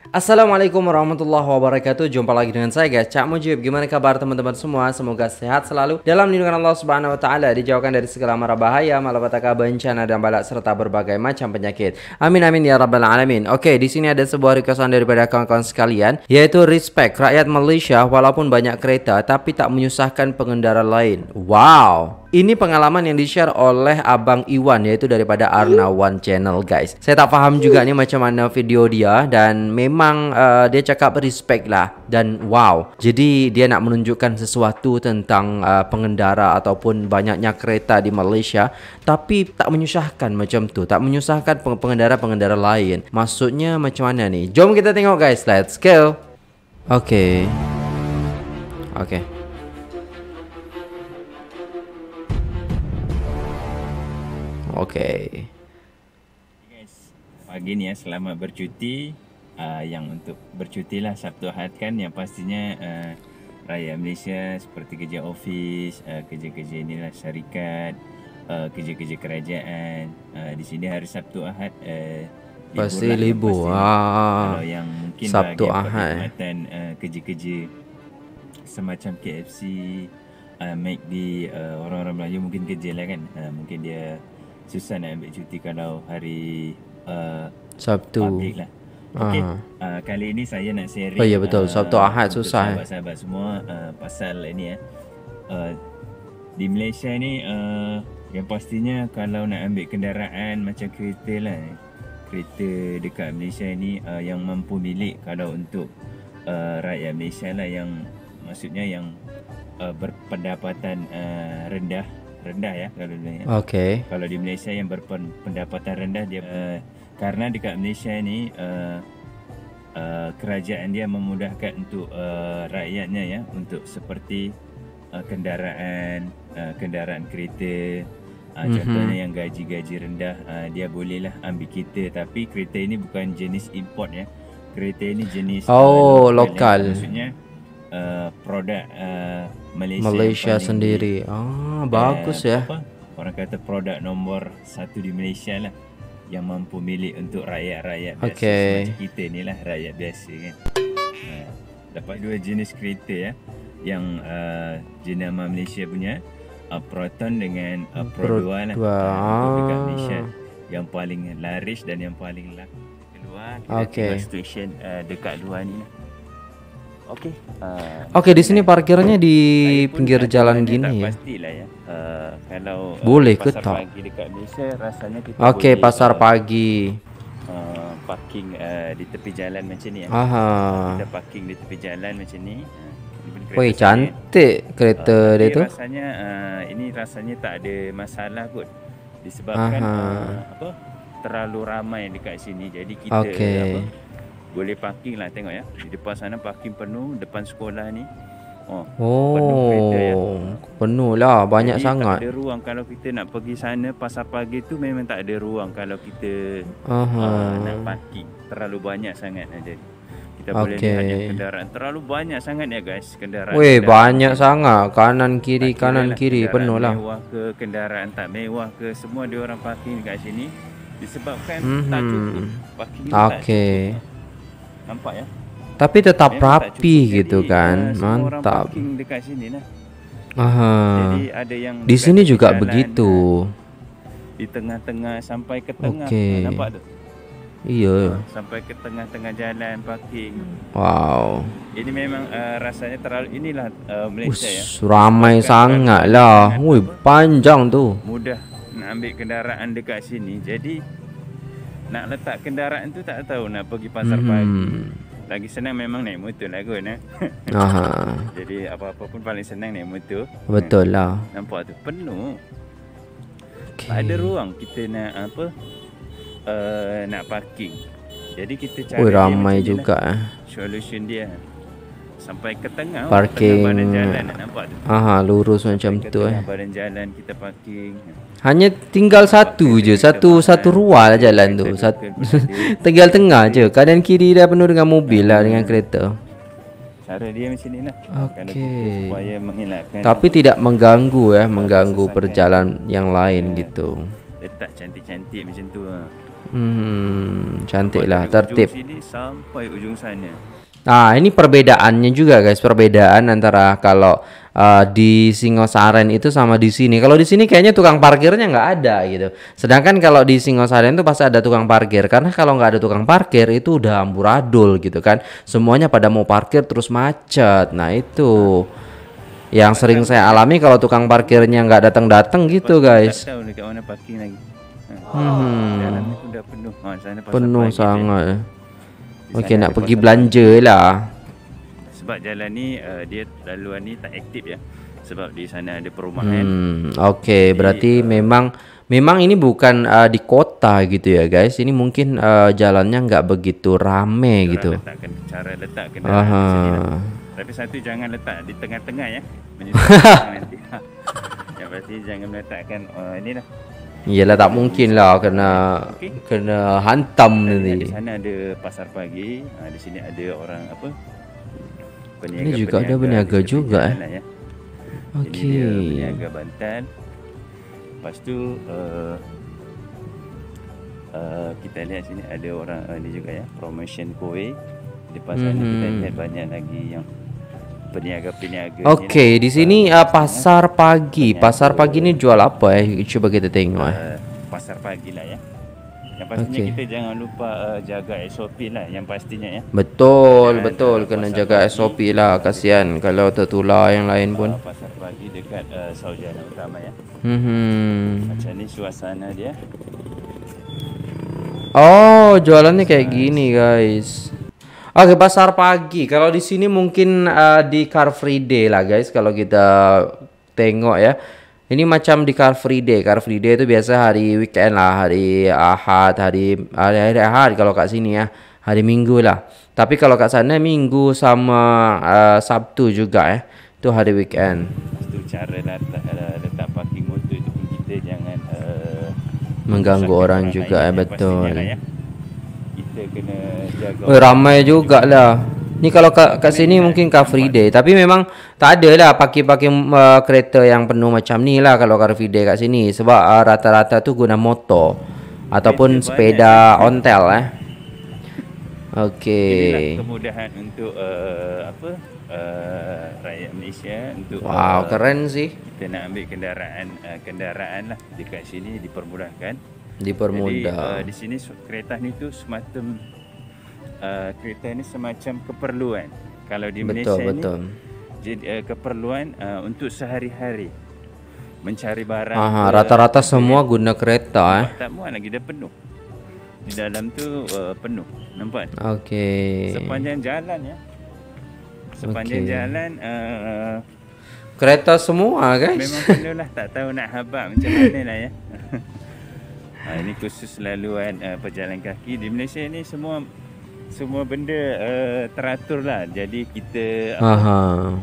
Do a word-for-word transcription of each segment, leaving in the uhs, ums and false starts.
Assalamualaikum warahmatullahi wabarakatuh. Jumpa lagi dengan saya guys, Cak Mujib. Gimana kabar teman-teman semua? Semoga sehat selalu dalam lindungan Allah Subhanahu wa taala, dijauhkan dari segala mara bahaya, malapetaka, bencana dan balak serta berbagai macam penyakit. Amin amin ya rabbal alamin. Oke, di sini ada sebuah requestan daripada kawan-kawan sekalian, yaitu respect rakyat Malaysia walaupun banyak kereta tapi tak menyusahkan pengendara lain. Wow. Ini pengalaman yang di-share oleh Abang Iwan, yaitu daripada Arnawan Channel guys. Saya tak paham juga nih macam mana video dia, dan memang uh, dia cakap respect lah. Dan wow, jadi dia nak menunjukkan sesuatu tentang uh, pengendara ataupun banyaknya kereta di Malaysia, tapi tak menyusahkan macam tu, tak menyusahkan pengendara-pengendara lain. Maksudnya macam mana nih? Jom kita tengok guys, let's go. Oke okay. Oke okay. Oke. Okay. Guys, pagi ni ya, selamat bercuti. Uh, yang untuk bercuti lah Sabtu Ahad kan, yang pastinya uh, rakyat Malaysia seperti kerja office, uh, kerja-kerja inilah syarikat, uh, kerja-kerja kerajaan. Uh, di sini hari Sabtu Ahad uh, pasti libur. Ah, kalau yang mungkin Sabtu bagi Ahad perkhidmatan uh, kerja-kerja semacam K F C, uh, McD, uh, orang-orang Melayu mungkin kerja lah kan. Uh, mungkin dia susah nak ambil cuti kalau hari uh, Sabtu public lah. Okey, uh, kali ini saya nak sharing. Oh ya betul, Sabtu uh, Ahad susah. Sahabat-sahabat semua uh, pasal ini ya. Uh, di Malaysia ni uh, yang pastinya kalau nak ambil kenderaan macam kereta lah, kereta dekat Malaysia ni uh, yang mampu milik, kalau untuk uh, rakyat Malaysia lah, yang maksudnya yang uh, berpendapatan uh, rendah rendah ya kalau dunia. Okey. Kalau di Malaysia yang berpendapatan rendah dia uh, karena dekat Malaysia ni uh, uh, kerajaan dia memudahkan untuk uh, rakyatnya ya, untuk seperti uh, kendaraan uh, kendaraan kereta. Uh, mm-hmm. Contohnya yang gaji-gaji rendah, uh, dia bolehlah ambil kereta, tapi kereta ini bukan jenis import ya. Kereta ini jenis oh, uh, lokal. lokal. Ya. Maksudnya uh, produk uh, Malaysia, Malaysia sendiri. Di, ah, bagus uh, ya. Apa? Orang kata produk nombor satu di Malaysia lah, yang mampu milik untuk rakyat-rakyat biasa okay. Semacam kita ni lah, rakyat biasa kan. Uh, dapat dua jenis kereta ya, yang uh, jenama Malaysia punya uh, Proton dengan uh, Pro dua lah. Uh, dekat Malaysia yang paling laris dan yang paling laku keluar. Okay. Station uh, dekat luar ni lah. Okey. Uh, Okey, di sini parkirnya di pinggir jalan gini ya. Pastilah ya. Uh, kalau boleh uh, ke tak? Pasar pagi dekat Malaysia rasanya kita Okey, boleh, pasar uh, pagi. Uh, parking uh, di tepi jalan macam ni ya. Aha. Kita parking di tepi jalan macam ni. Uh, Woi, cantik kereta uh, dia tu. Rasanya uh, ini rasanya tak ada masalah kot. Disebabkan uh, apa? Terlalu ramai dekat sini. Jadi kita okay. apa? Boleh parking lah, tengok ya. Di depan sana parking penuh, depan sekolah ni. Oh, oh penuh kereta ya. Penuh lah, banyak jadi, sangat. Tak ada ruang kalau kita nak pergi sana. Pasar pagi tu memang tak ada ruang kalau kita uh, nak parking. Terlalu banyak sangat jadi. Kita okay. boleh lihat yang kendaraan terlalu banyak sangat ya guys, kendaraan. Weh, banyak sangat, kanan kiri tak kanan lah, kiri penuh lah. Mewah ke kendaraan tak mewah ke, semua dia orang parking dekat sini disebabkan mm-hmm. tak cukup parking. Okey. Nampak ya? Tapi tetap memang rapi gitu jadi, kan. Uh, mantap. Parking dekat sini lah. Aha. Jadi ada yang di sini juga jalan, begitu. Di tengah-tengah sampai ke tengah. Okay. Nampak tu? Iya. Uh, sampai ke tengah-tengah jalan parking. Wow. Ini memang uh, rasanya terlalu inilah uh, Malaysia Ush, ya. Ramai sangat lah. Woi, panjang tu. Mudah nak ambil kendaraan dekat sini. Jadi nak letak kendaraan tu tak tahu nak pergi pasar hmm. pagi. Lagi senang memang naik motor lah kot eh. Aha. Jadi apa-apa pun paling senang naik motor. Betul lah. Nampak tu penuh. Okay. Tak ada ruang kita nak apa uh, nak parking. Jadi kita cari oh, ramai juga lah. Solution dia sampai ke tengah parking tengah badan jalan, nampak tu. Aha, lurus sampai macam tu eh. Badan jalan kita parking. Hanya tinggal satu je, satu satu ruas lah jalan tu. Satu tinggal tengah je. Kanan kiri dah penuh dengan mobil lah, dengan kereta. Cara dia macam ni lah. Okey. Supaya mengelakkan. Tapi tidak mengganggu ya, mengganggu perjalanan yang lain gitu. Letak cantik-cantik macam tu lah. Hmm, cantik lah, Dari ujung tertib. sini sampai ujung sana. Nah, ini perbedaannya juga guys, perbedaan antara kalau uh, di Singosaren itu sama di sini. Kalau di sini kayaknya tukang parkirnya nggak ada gitu. Sedangkan kalau di Singosaren itu pasti ada tukang parkir. Karena kalau nggak ada tukang parkir itu udah amburadul gitu kan. Semuanya pada mau parkir terus macet. Nah itu yang sering saya alami kalau tukang parkirnya nggak datang-datang gitu guys. Tak tahu dekat mana parking lagi. Ha. Hmm, Jalan itu dah penuh. Ha, sana pasar penuh pagi sangat. dia. Di Okey, sana nak ada pergi pasar belanja lah. Sebab jalan ni uh, dia laluan ni tak aktif ya. Sebab di sana ada perumahan. Hmm, oke, berarti uh, memang memang ini bukan uh, di kota gitu ya guys. Ini mungkin uh, jalannya nggak begitu rame Diorang gitu. letakkan cara letak kendaraan Aha. di sini lah. Tapi satu jangan letak di tengah-tengah ya. Menyusahkan nanti. Yang pasti jangan meletakkan uh, ni lah. Iyalah tak mungkin lah kena Okey. kena hantam Di nanti. sana ada pasar pagi. Ha, di sini ada orang apa? Ini juga ada berniaga di tepi juga, jalan eh. lah, ya. Ini Okey. dia berniaga bantal. Lepas tu uh, uh, kita lihat sini ada orang uh, ni juga ya, promotion kuih. Lepas sana Mhm. kita lihat banyak lagi yang peniaga-peniaga. Okey, di sini uh, pasar pagi. Berniaga. Pasar pagi ni jual apa eh? Cuba kita tengok eh. Uh, pasar pagi lah ya. Yang pastinya Okey. kita jangan lupa uh, jaga S O P lah yang pastinya ya. Betul, Ada betul pasar kena jaga pagi. S O P lah, kasihan kalau tertular yang lain pun. Uh, pasar pagi dekat uh, Saujana Utama ya. Hmm. Macam ni suasana dia. Oh, jualannya kayak gini, guys. Oke, pasar pagi. Kalau di sini mungkin uh, di Car Free Day lah, guys. Kalau kita tengok ya. Ini macam di Car Free Day. Car Free Day itu biasa hari weekend lah, hari Ahad, hari hari, hari Ahad kalau kat sini ya. Hari Minggu lah. Tapi kalau kat sana Minggu sama uh, Sabtu juga ya. Itu hari weekend. Itu cara letak, uh, letak parking motor itu pun kita jangan uh, Mengganggu menyusahkan orang lain juga, yang eh, betul. pastinya lah ya. Kita kena jaga. Oh, ramai juga lah. Ni kalau kat, kat sini mungkin Car Free Day. Tapi memang tak ada lah parking-parking uh, kereta yang penuh macam ni lah kalau Car Free Day kat sini. Sebab uh, rata-rata tu guna motor ataupun Kereta sepeda ontel eh. Inilah Okey. kemudahan untuk uh, apa uh, rakyat Malaysia untuk Wow, uh, keren sih. kita nak ambil kendaraan uh, kendaraan lah dekat sini dipermudahkan. Jadi uh, Dipermudah. di sini su- kereta ni tu semacam uh, kereta ni semacam keperluan. Kalau di Malaysia Betul, betul. ni jadi uh, keperluan uh, untuk sehari-hari mencari barang. Aha, ke- rata-rata ke- semua guna kereta eh. Nampak tak muat lagi dia penuh. Di dalam tu uh, penuh. Nampak? Okey. Sepanjang jalan ya. Sepanjang Okey. jalan uh, Kereta semua, guys. memang penuh lah. Tak tahu nak habaq macam mana lah ya. Ha, ini khusus laluan uh, pejalan kaki di Malaysia ni semua semua benda uh, teratur lah. Jadi kita apa, Aha.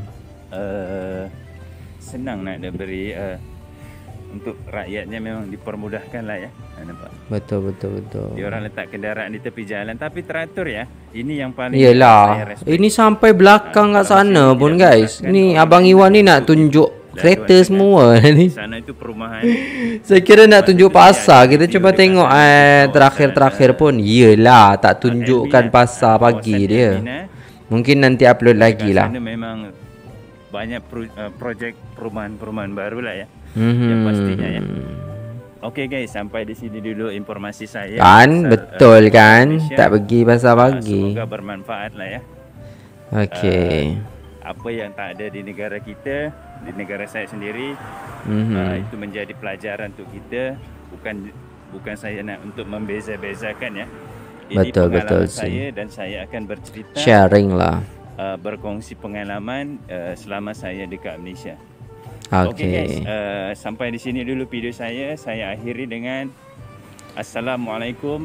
uh, senang nak dia beri uh, untuk rakyatnya memang dipermudahkan lah ya. Ha, nampak? Betul, betul, betul. Dia orang letak kendaraan di tepi jalan tapi teratur ya. Ini yang paling Iyalah. saya respect. Ini sampai belakang Ah, kat kalau sana sini pun tidak guys. memudahkan Ni orang Abang lain Iwan ni nak nak ikut tunjuk laluan kereta dengan- semua ni. Sana itu perumahan. Saya kira nak Lepas tunjuk tu dia ada pasar. Kita video cuba dekat tengok sana, eh kawasan, terakhir-terakhir uh, pun. Iyalah, tak uh, tunjukkan Elmina, pasar uh, pagi kawasan dia. Elmina. Mungkin nanti upload lagi Dekat lah. sana memang banyak pro, uh, projek perumahan-perumahan baru lah ya. Mhm. Yang pastinya ya. Okey guys, sampai di sini dulu informasi saya. Kan, pasal, betul uh, kan? Malaysia. Tak pergi pasar Uh, pagi. Semoga bermanfaat lah ya. Okey. Apa yang tak ada di negara kita, di negara saya sendiri, Mhm. uh, itu menjadi pelajaran untuk kita. Bukan bukan saya nak untuk membeza-bezakan ya. Ini Betul, pengalaman betul sih. saya dan saya akan bercerita, Sharing lah. uh, berkongsi pengalaman uh, selama saya dekat Malaysia. Okey guys, Okey. uh, sampai di sini dulu video saya. Saya akhiri dengan Assalamualaikum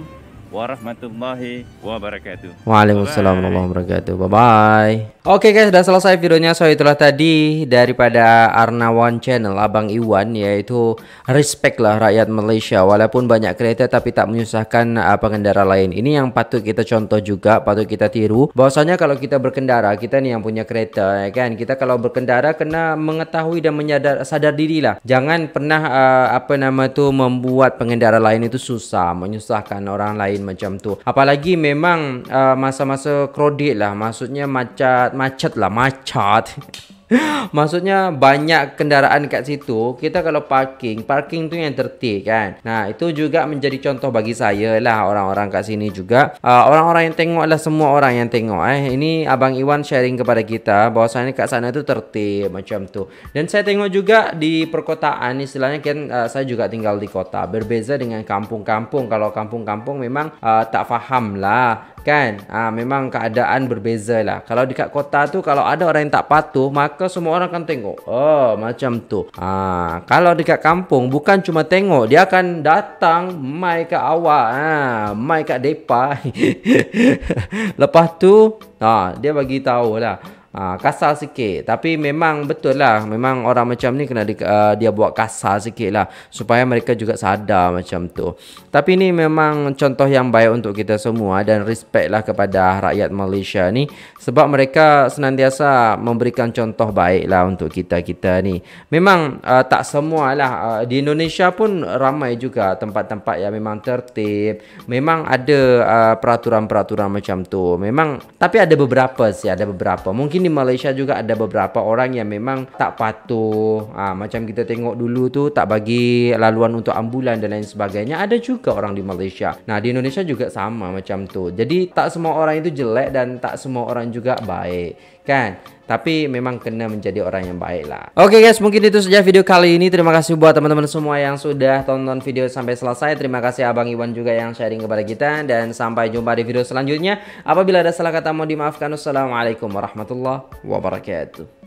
warahmatullahi wabarakatuh. Waalaikumsalam Bye-bye. warahmatullahi wabarakatuh. Bye bye. Oke guys, sudah selesai videonya. So itulah tadi daripada Arnawan Channel, Abang Iwan, yaitu respect lah rakyat Malaysia. Walaupun banyak kereta tapi tak menyusahkan uh, pengendara lain. Ini yang patut kita contoh juga, patut kita tiru. Bahwasanya kalau kita berkendara, kita nih yang punya kereta, ya kan? Kita kalau berkendara kena mengetahui dan menyadar sadar diri lah. Jangan pernah uh, apa nama tu membuat pengendara lain itu susah, menyusahkan orang lain macam tu. Apalagi memang uh, masa-masa kredit lah, maksudnya macet macet lah macet. Maksudnya banyak kendaraan kat situ. Kita kalau parking, parking tu yang tertib kan. Nah, itu juga menjadi contoh bagi saya lah, orang-orang kat sini juga. uh, Orang-orang yang tengok lah, semua orang yang tengok eh ini Abang Iwan sharing kepada kita bahwasanya kat sana tu tertib macam tu. Dan saya tengok juga di perkotaan, istilahnya kan uh, saya juga tinggal di kota. Berbeza dengan kampung-kampung. Kalau kampung-kampung memang uh, tak faham lah kan. Ah, memang keadaan berbeza lah. Kalau dekat kota tu kalau ada orang yang tak patuh, maka semua orang akan tengok. Oh, macam tu. Ah, kalau dekat kampung bukan cuma tengok, dia akan datang mai kat awak, ah, mai kat depa. Lepas tu, ah, dia bagi tahu lah. Ha, kasar sikit. Tapi memang betul lah, memang orang macam ni kena di, uh, dia buat kasar sikit lah supaya mereka juga sadar macam tu. Tapi ni memang contoh yang baik untuk kita semua. Dan respect lah kepada rakyat Malaysia ni, sebab mereka senantiasa memberikan contoh baik lah untuk kita-kita ni. Memang uh, tak semua lah, uh, di Indonesia pun ramai juga tempat-tempat yang memang tertib. Memang ada uh, peraturan-peraturan macam tu. Memang, tapi ada beberapa sih, ada beberapa. Mungkin di Malaysia juga ada beberapa orang yang memang tak patuh. Ha, macam kita tengok dulu tu, tak bagi laluan untuk ambulan dan lain sebagainya. Ada juga orang di Malaysia. Nah, di Indonesia juga sama macam tu. Jadi tak semua orang itu jelek dan tak semua orang juga baik, kan? Tapi memang kena menjadi orang yang baik lah. Oke guys, mungkin itu saja video kali ini. Terima kasih buat teman-teman semua yang sudah tonton video sampai selesai. Terima kasih Abang Iwan juga yang sharing kepada kita. Dan sampai jumpa di video selanjutnya. Apabila ada salah kata mohon dimaafkan. Wassalamualaikum warahmatullahi wabarakatuh.